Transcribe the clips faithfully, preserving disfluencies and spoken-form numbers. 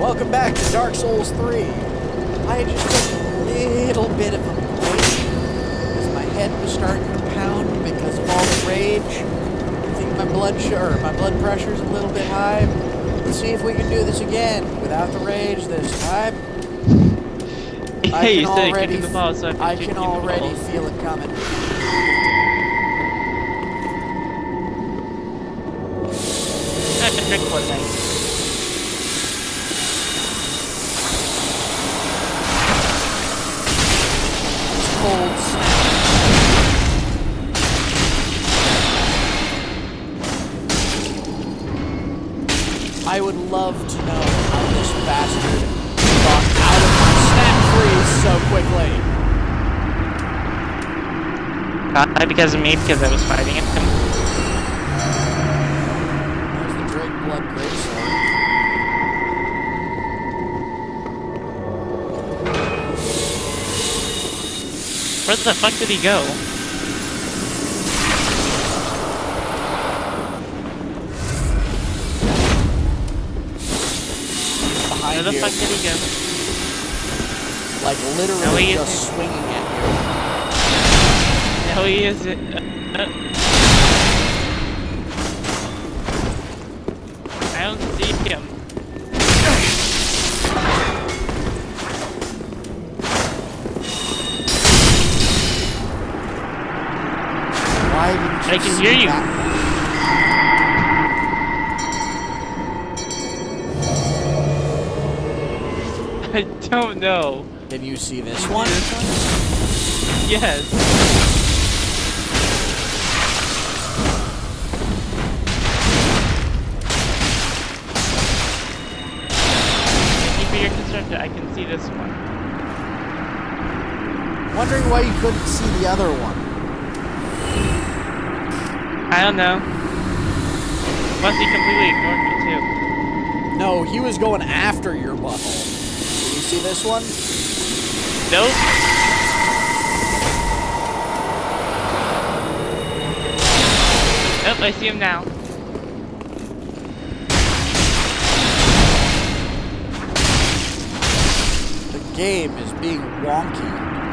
Welcome back to Dark Souls three. I just took a little bit of a break as my head was starting to pound because of all the rage. I think my blood sugar, my blood pressure's a little bit high. Let's see if we can do this again without the rage this time. I Hey, can you said already, kicking the ball, so I, I can already feel it coming. That's a trick Fortnite. Cold snap. I would love to know how this bastard got out of my snap freeze so quickly. Not because of me, because I was fighting him. There's the Drake Blood Greatsword. Where the fuck did he go? Behind Where the you. fuck did he go? Like literally No, he just isn't. swinging at No, he isn't. Uh, uh. I don't see him. you. Why didn't you I can see hear you. that? I don't know. Can you see this one? Yes. Thank you for your concern. I can see this one. Wondering why you couldn't see the other one. I don't know. Must he completely ignored me too. No, he was going after your butthole. Can you see this one? Nope. Nope, I see him now. The game is being wonky.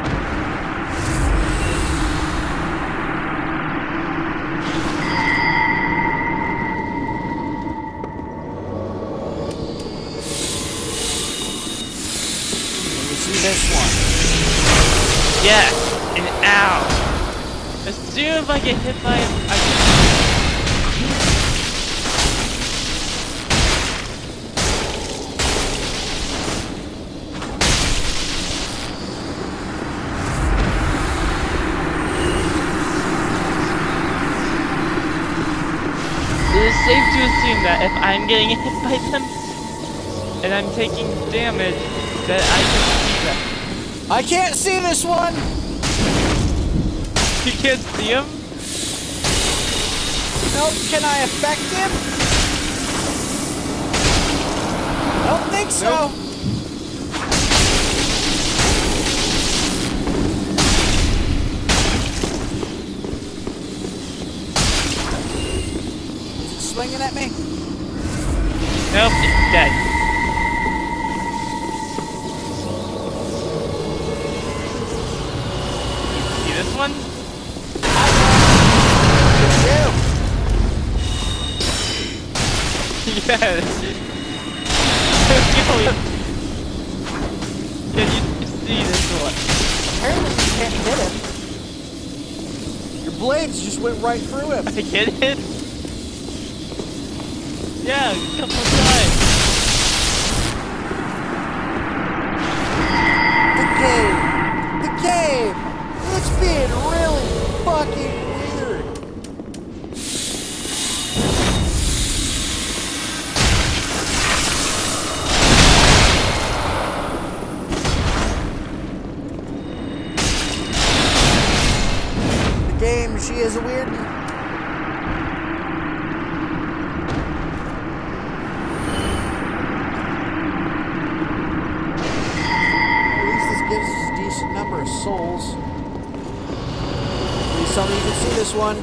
Can you see this one? Yes, and ow. As soon as I get hit by him, I can... It is safe to assume that if I'm getting hit by them, and I'm taking damage, that I can see them. I can't see this one! You can't see him? Nope, can I affect him? Don't think so. Nope. Is it swinging at me? Nope, it's dead. See this one? You. Yes. Can you see this one? Apparently you can't hit him. Your blades just went right through him. I get it? Yeah, a couple of times. The game. The game. It's being really fucking weird. The game, she is a weird one. Gives us a decent number of souls. Please tell me you can see this one.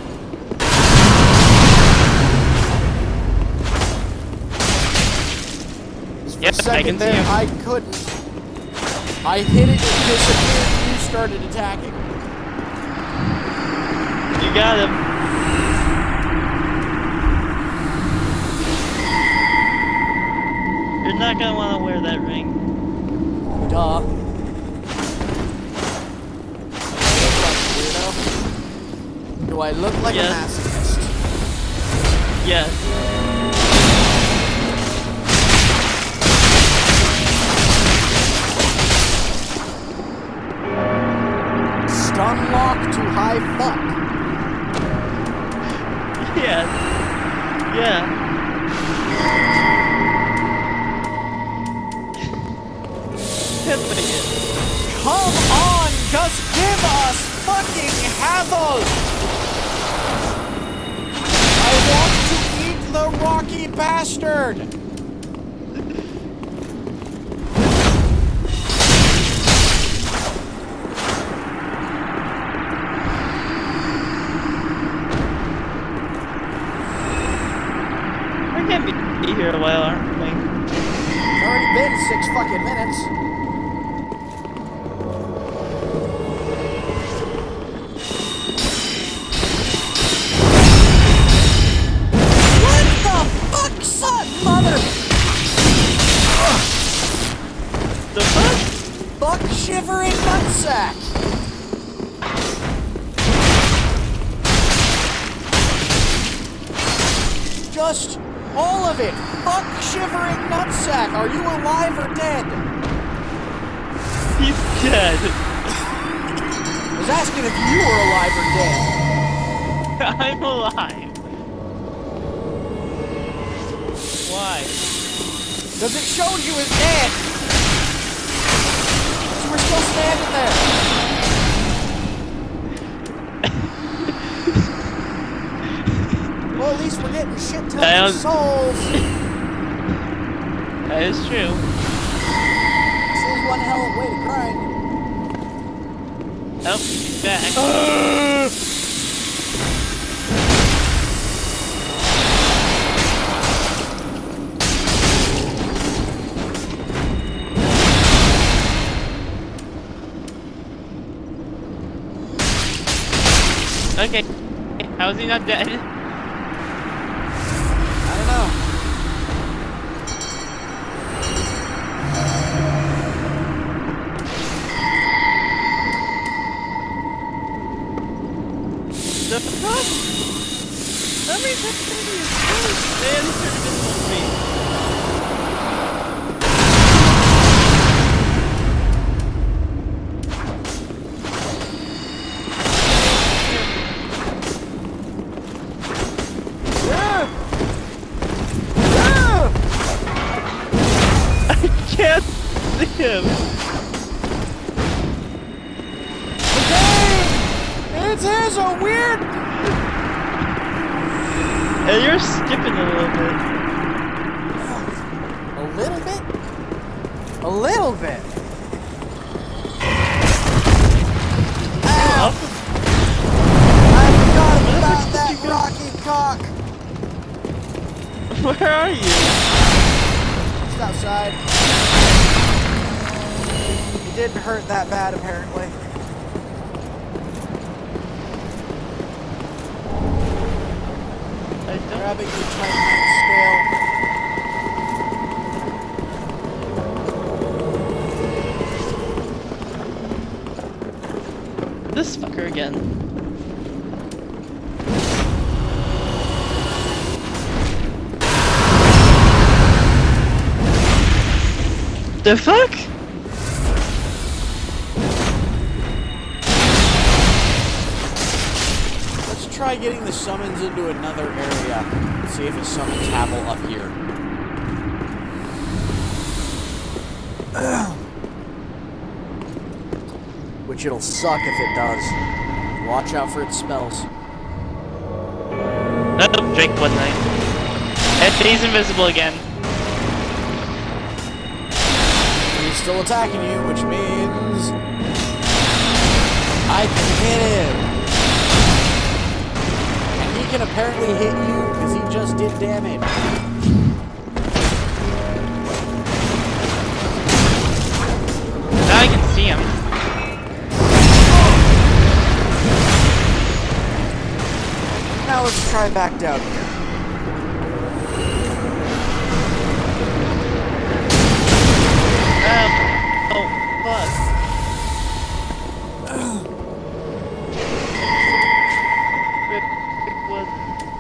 Yep, a second I can there, see him. I couldn't. I hit it, it disappeared, and you started attacking. You got him. You're not gonna want to wear that ring. Duh. Do I look like Yes. a masochist? Yes. Stun lock to high fuck. Yes. Yeah. Come on, just give us fucking Havel! I want to eat the rocky bastard! We're gonna be here a while, aren't we? It's already been six fucking minutes. Mother! The fuck? Fuck shivering nutsack! Just all of it! Fuck shivering nutsack! Are you alive or dead? He's dead. I was asking if you were alive or dead. I'm alive. Why? Because it showed you as dead! You were still standing there! Well, at least we're getting shit tons of souls! That is true. This is one hell of a way to grind. Oh, he's back. Uh. Okay, how is he not dead? I don't know. The fuck? Let me just see these first. Man, this should have been so me. Can't see him. The game! It is a weird... And you're skipping a little bit. A little bit? A little bit. Ow! I forgot about that rocky cock. Where are you? Just outside. It didn't hurt that bad, apparently. I don't. Grabbing the Titanite scale. This fucker again. The fuck? Let's try getting the summons into another area. See if it summons Havel up here. Which it'll suck if it does. Watch out for its spells. Nope, Drake one night. And he's invisible again. He's still attacking you, which means I can hit him. And he can apparently hit you because he just did damage. try back down here. Um, oh, fuck. Rip, rip wood.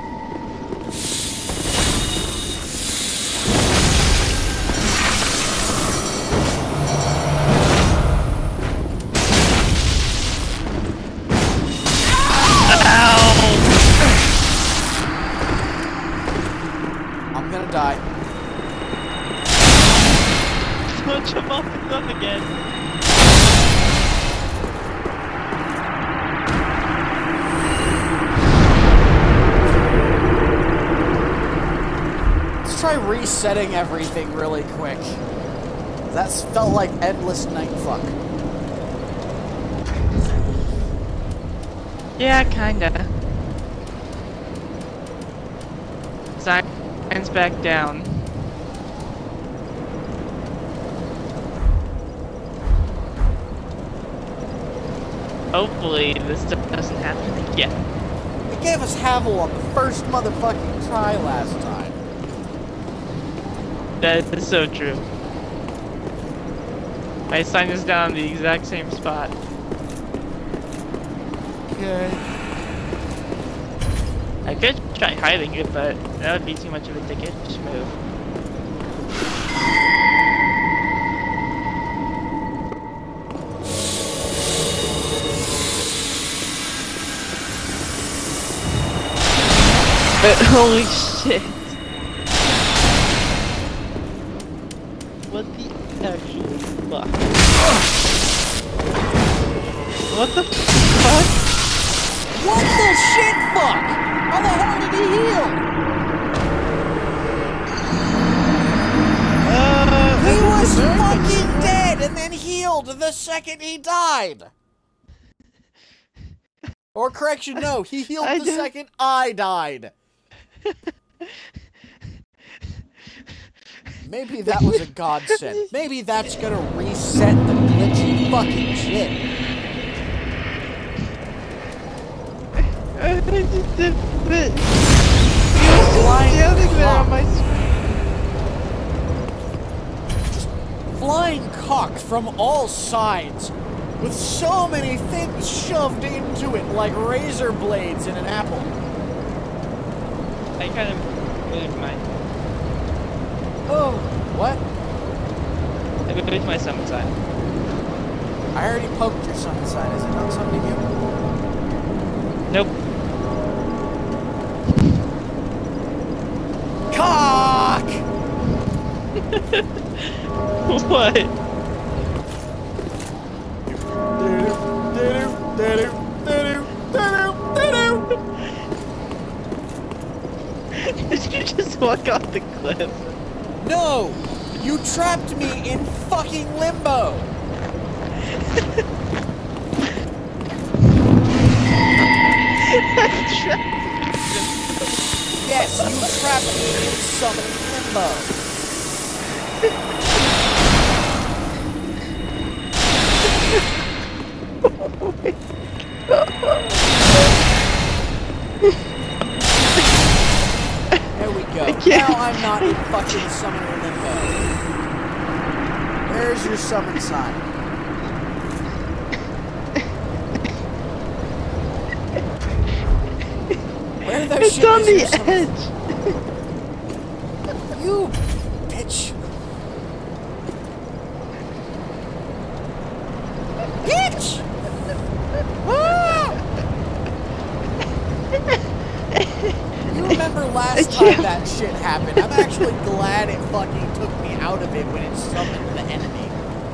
I'm gonna die. Don't jump off the cliff again. Let's try resetting everything really quick. That's felt like endless night fuck. Yeah, kinda. Signs back down. Hopefully this doesn't happen again. It gave us Havel on the first motherfucking try last time. That is so true. My sign is down in the exact same spot. Okay. I could try hiding it, but that would be too much of a dickish move. But holy shit! What the actual fuck? What the fuck? What the shit fuck? How the hell did he heal? Uh, He was fucking dead and then healed the second he died. Or correction, no, he healed I the don't- second I died. Maybe that was a godsend. Maybe that's gonna reset the glitchy fucking shit. I just did it. He was just Flying standing there cock. on my screen. Just flying cock from all sides, with so many things shoved into it like razor blades in an apple. I kind of moved my. Oh, what? I moved my summon sign. I already poked your summon sign. Is it not something you? Nope. Cock! What? Did you just walk off the cliff? No! You trapped me in fucking limbo! Yes, you trapped me in summoning limbo! There we go. Now I'm not in fucking summoning limbo. There's your summon sign. Where the It's shit on is the your summon- edge. You bitch. Bitch! Ah! You remember last time that shit happened. I'm actually glad it fucking took me out of it when it summoned the enemy.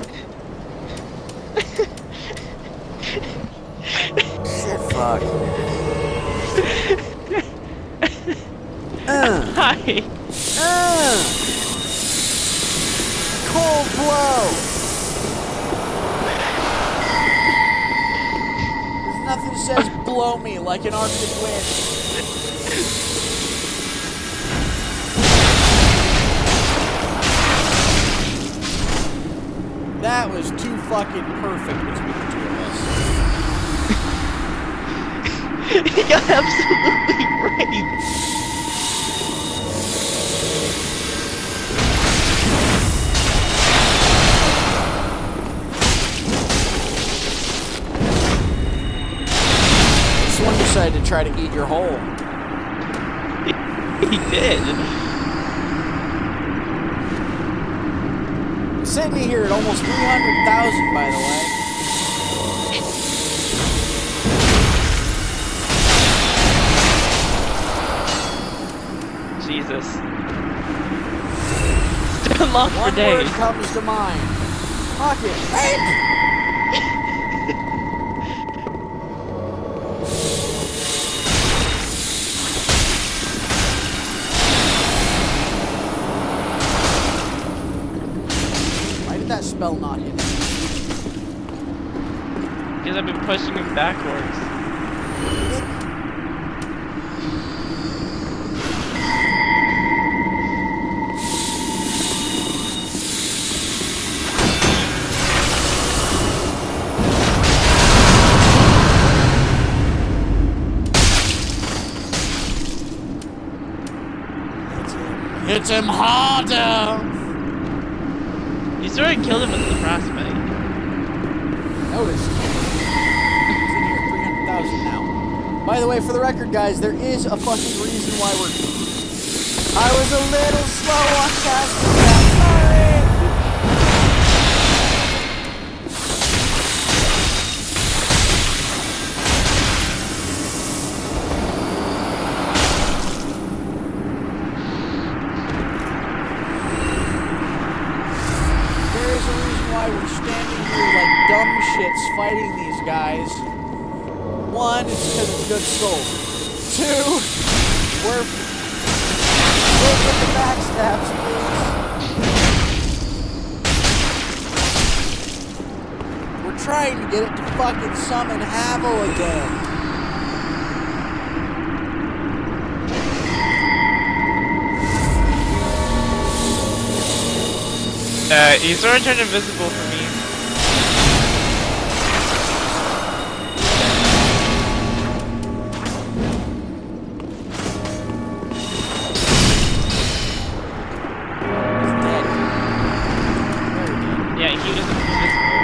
Shit fuck. Uh. Hi. Uh. Cold blow. There's nothing says blow me like an Arctic wind. That was too fucking perfect between the two of us. He got absolutely This one decided to try to eat your hole. He did. Sitting here at almost three hundred thousand, by the way. Jesus. Still long for One days. word comes to mind. Pocket. Rape! Why did that spell not hit me? Because I've been pushing him backwards. Hit him harder! You sort of killed him with the frostbite. Notice. He's in here at three hundred thousand now. By the way, for the record, guys, there is a fucking reason why we're... I was a little slow on casting that. Sorry! There is a reason why we're standing here like dumb shits fighting these guys. One, it's because it's good scope. Two, we're... We'll get the backstabs, please. We're trying to get it to fucking summon Havel again. Uh, he sort of turned invisible for me. He's dead. Very dead. Yeah, he was invisible.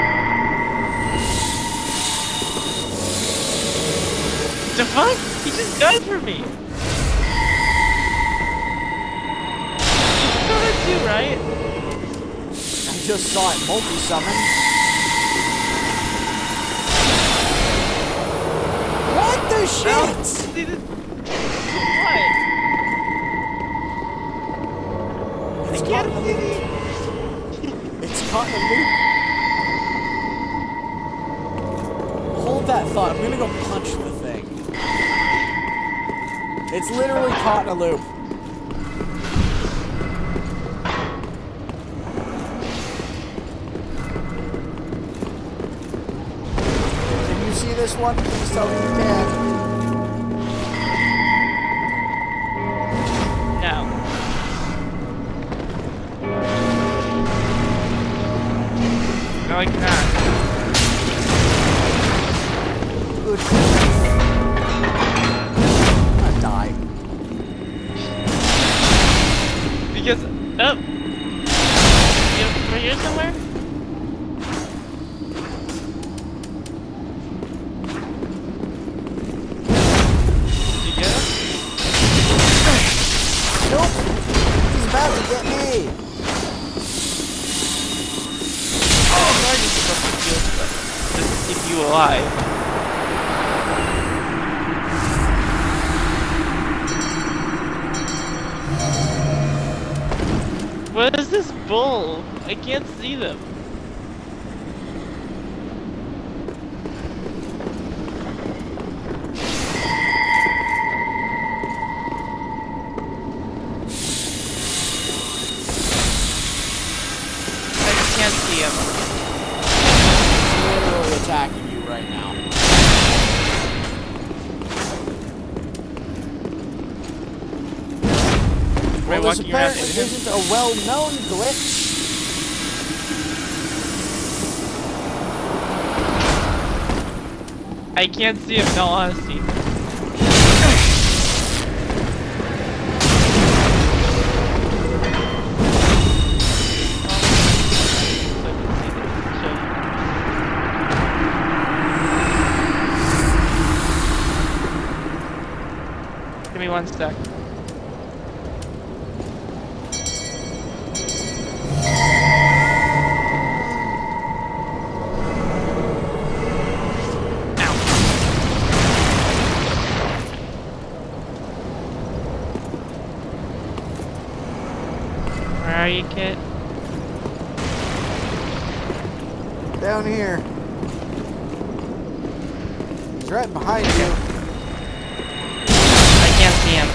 The fuck? He just died for me! You saw that too, right? I just saw it multi-summon. What the shit? See this? What? It's I caught can't in a see. loop. It's caught in a loop. Hold that thought. I'm gonna go punch the thing. It's literally caught in a loop. Can you see this one? Please tell me you can. No. No, I cannot. Good. I'm gonna die. Because, oh. You right here somewhere? Did you get him? Nope. He's about to get me. Oh, I'm just supposed to kill stuff. Just to keep you alive. What is this bull? I can't see them. I can't see him. He's literally attacking you right now. Right, Well, this walking around apparently in him. isn't a well-known glitch. I can't see him, in all honesty. one sec. Where are you, Kit? Down here. He's right behind you. I can't see him.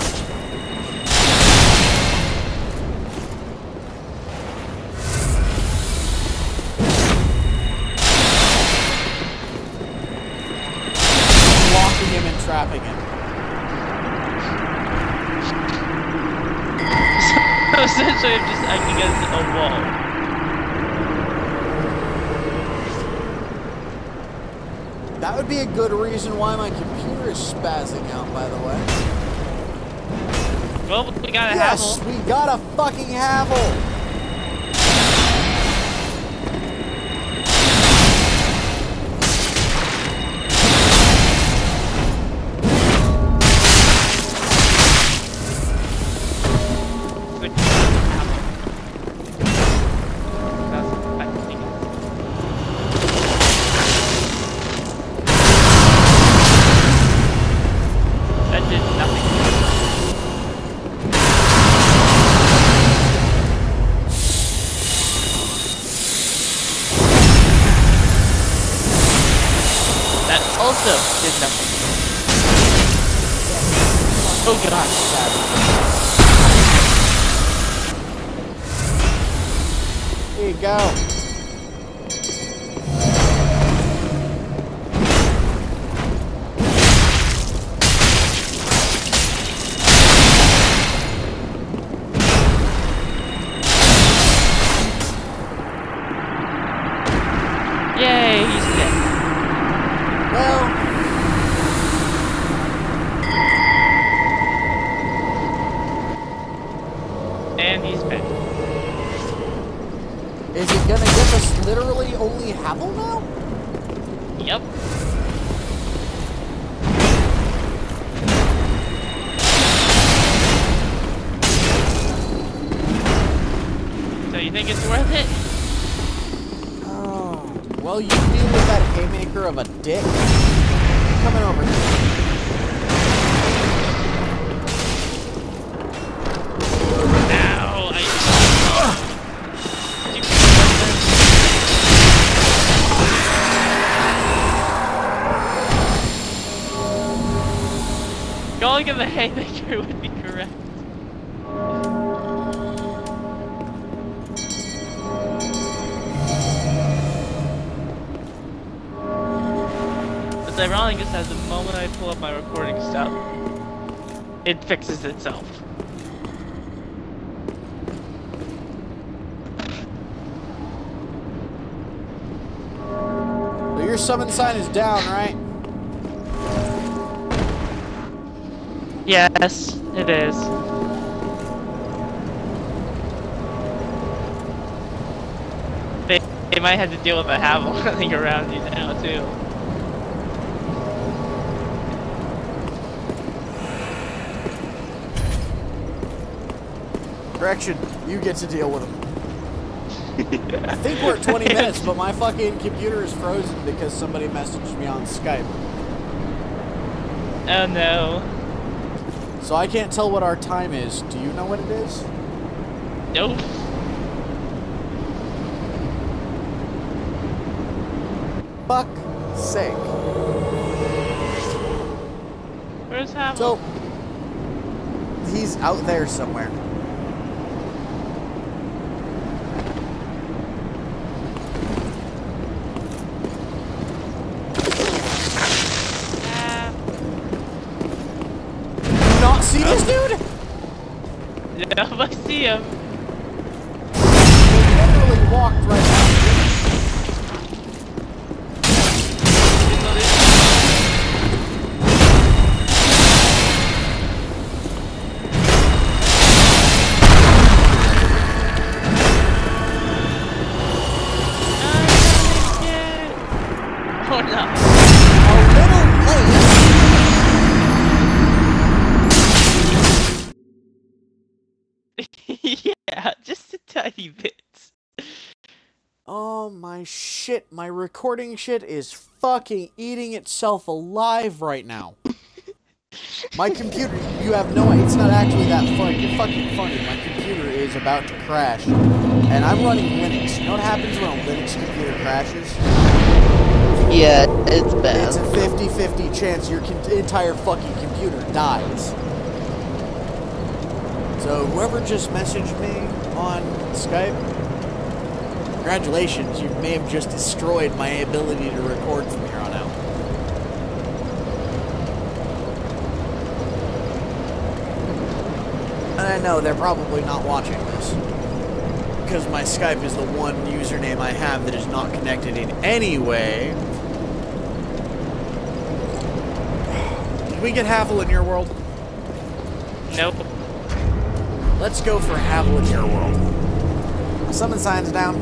Blocking him and trapping him. So essentially, I'm just acting as a wall. That would be a good reason why my computer is spazzing out, by the way. Well, we got a Yes, Havel. we got a fucking Havel! Also did nothing. Oh god. Here you go. Yay, he's dead. Well, and he's back. is it gonna give us literally only Havel now? Yep. So you think it's worth it? Oh, well, you deal with that haymaker of a dick. Coming over here. Ow, I... Calling him a haymaker would be correct. It's ironic is that the moment I pull up my recording stuff, it fixes itself. So your summon sign is down, right? Yes, it is. They, they might have to deal with a Havel running around you now, too. Correction, you get to deal with them. I think we're at twenty minutes, but my fucking computer is frozen because somebody messaged me on Skype. Oh no. So I can't tell what our time is. Do you know what it is? Nope. Fuck sake. Where's Havel? So, he's out there somewhere. Ah. Not see this dude? Yeah, I see him. He literally walked right out. Oh no. A little late. tiny bits. Oh my shit, my recording shit is fucking eating itself alive right now. My computer, you have no idea, it's not actually that funny, you're fucking funny. My computer is about to crash, and I'm running Linux. You know what happens when a Linux computer crashes? Yeah, it's bad. It's a fifty fifty chance your entire fucking computer dies. So whoever just messaged me on Skype, congratulations, you may have just destroyed my ability to record from here on out. And I know they're probably not watching this, because my Skype is the one username I have that is not connected in any way. Did we get Havel in your world? Nope. Let's go for Havel in your world. Summon signs down.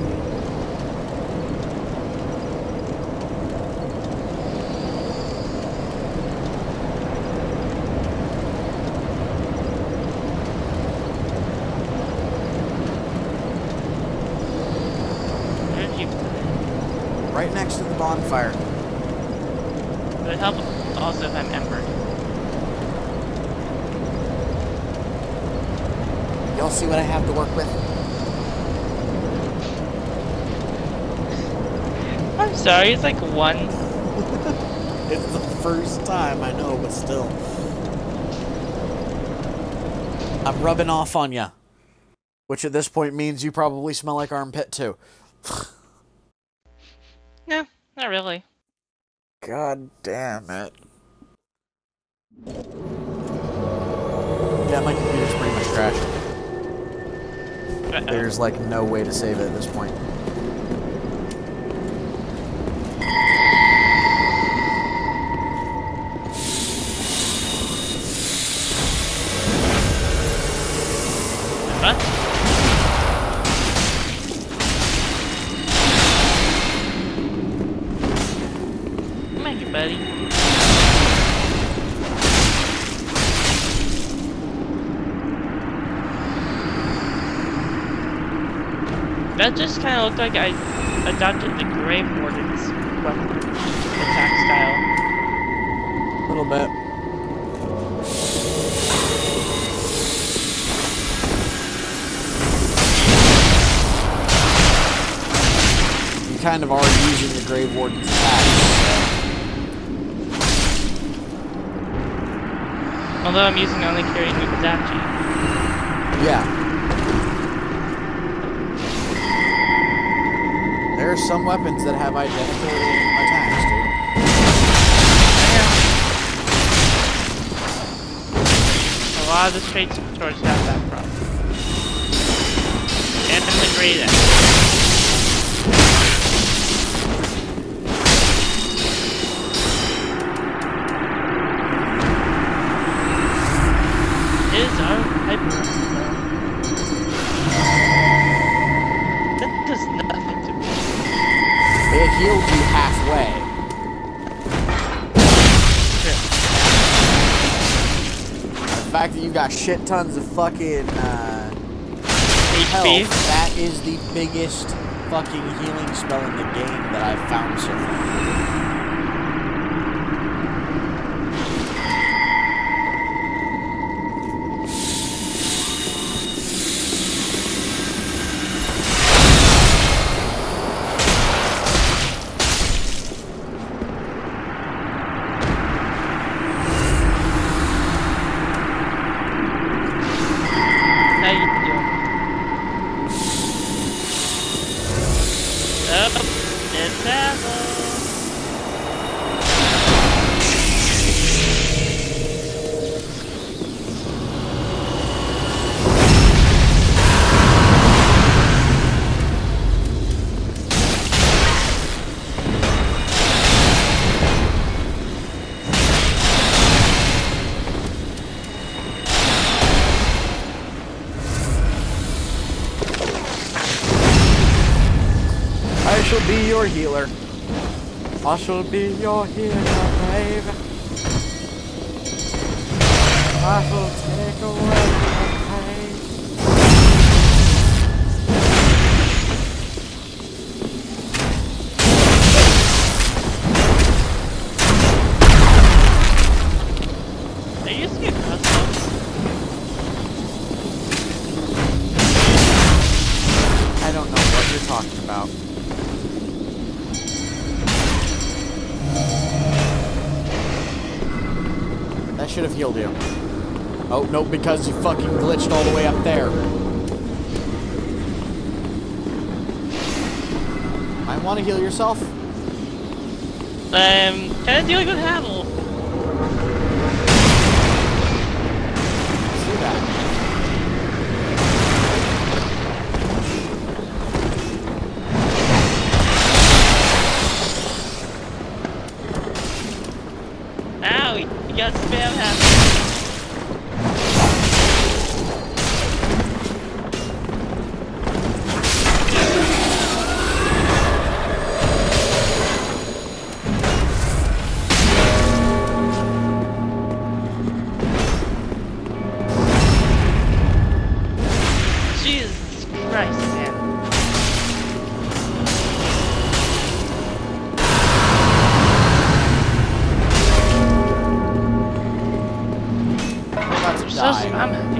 Where'd you put Right next to the bonfire. it? Would it help also if I'm embered? Y'all see what I have to work with? I'm sorry, it's like one. It's the first time, I know, but still. I'm rubbing off on ya. Which at this point means you probably smell like armpit too. No, not really. God damn it. Yeah, my computer's pretty much crashed. Uh-oh. There's like no way to save it at this point. Huh? Come on, you buddy. That just kind of looked like I adopted the Grave Warden's weapon attack style. A little bit. You kind of are using the Grave Warden's attack. Although I'm using only carrying Nukazachi. Yeah. There are some weapons that have identical attacks, dude. A lot of the straight swords have that problem. And the great axe. Is our hyper that does nothing to me. It healed you halfway. The fact that you got shit tons of fucking uh, health, H P? that is the biggest fucking healing spell in the game that I've found so far. How you doing? Up, it's Apple. I shall be your healer. I shall be your healer, babe. I shall take away the pain. should have healed you. Oh, no, because you fucking glitched all the way up there. Might want to heal yourself. Um, kind of dealing with Havel. See that. Ow, you got spam Havel. Jesus Christ, man. I'm about to So die. spam happy.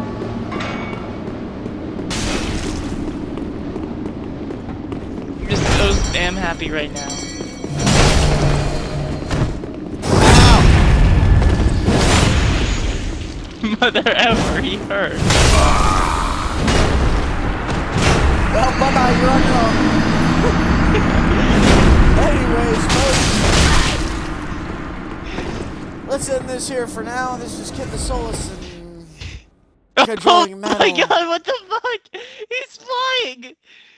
I'm just so spam happy right now. Mother ever he heard. Well, bye-bye, you're on your own. Anyways, folks, let's end this here for now. This is Kid the Solus and Cajoling Oh Metal. my god, what the fuck? He's flying!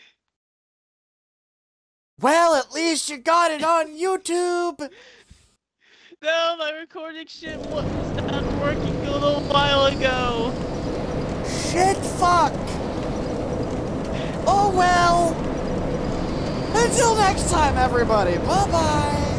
Well, at least you got it on YouTube. No, my recording shit wa- stopped working a little while ago. Shit, fuck. Oh well. Until next time, everybody. Bye-bye.